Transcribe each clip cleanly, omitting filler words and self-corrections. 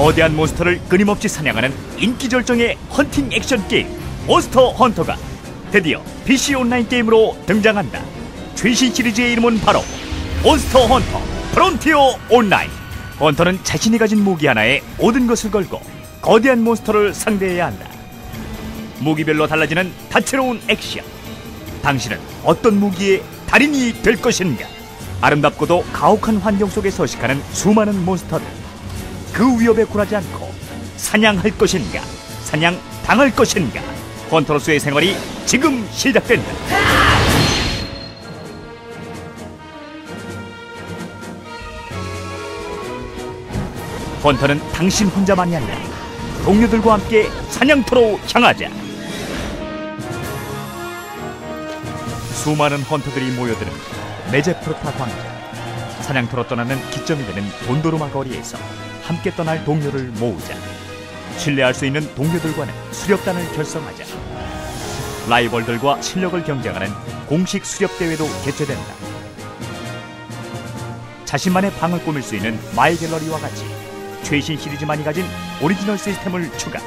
거대한 몬스터를 끊임없이 사냥하는 인기 절정의 헌팅 액션 게임 몬스터 헌터가 드디어 PC 온라인 게임으로 등장한다. 최신 시리즈의 이름은 바로 몬스터 헌터 프론티어 온라인. 헌터는 자신이 가진 무기 하나에 모든 것을 걸고 거대한 몬스터를 상대해야 한다. 무기별로 달라지는 다채로운 액션. 당신은 어떤 무기의 달인이 될 것인가? 아름답고도 가혹한 환경 속에 서식하는 수많은 몬스터들. 그 위협에 굴하지 않고 사냥할 것인가? 사냥당할 것인가? 헌터로서의 생활이 지금 시작된다. 헌터는 당신 혼자만이 아니라 동료들과 함께 사냥터로 향하자. 수많은 헌터들이 모여드는 메제프로타 광장. 사냥터로 떠나는 기점이 되는 돈도르마 거리에서 함께 떠날 동료를 모으자. 신뢰할 수 있는 동료들과는 수렵단을 결성하자. 라이벌들과 실력을 경쟁하는 공식 수렵대회도 개최된다. 자신만의 방을 꾸밀 수 있는 마이 갤러리와 같이 최신 시리즈만이 가진 오리지널 시스템을 추가.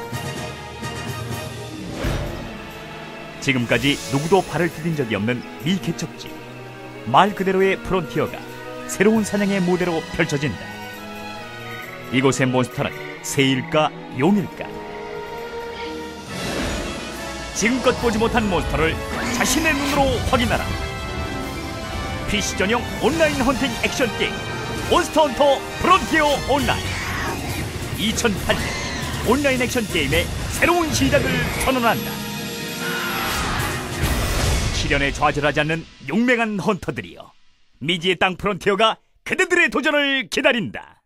지금까지 누구도 발을 디딘 적이 없는 미개척지. 말 그대로의 프론티어가 새로운 사냥의 무대로 펼쳐진다. 이곳의 몬스터는 새일까 용일까? 지금껏 보지 못한 몬스터를 자신의 눈으로 확인하라. PC 전용 온라인 헌팅 액션 게임 몬스터 헌터 프론티어 온라인. 2008년 온라인 액션 게임의 새로운 시작을 선언한다. 시련에 좌절하지 않는 용맹한 헌터들이여, 미지의 땅 프론티어가 그대들의 도전을 기다린다.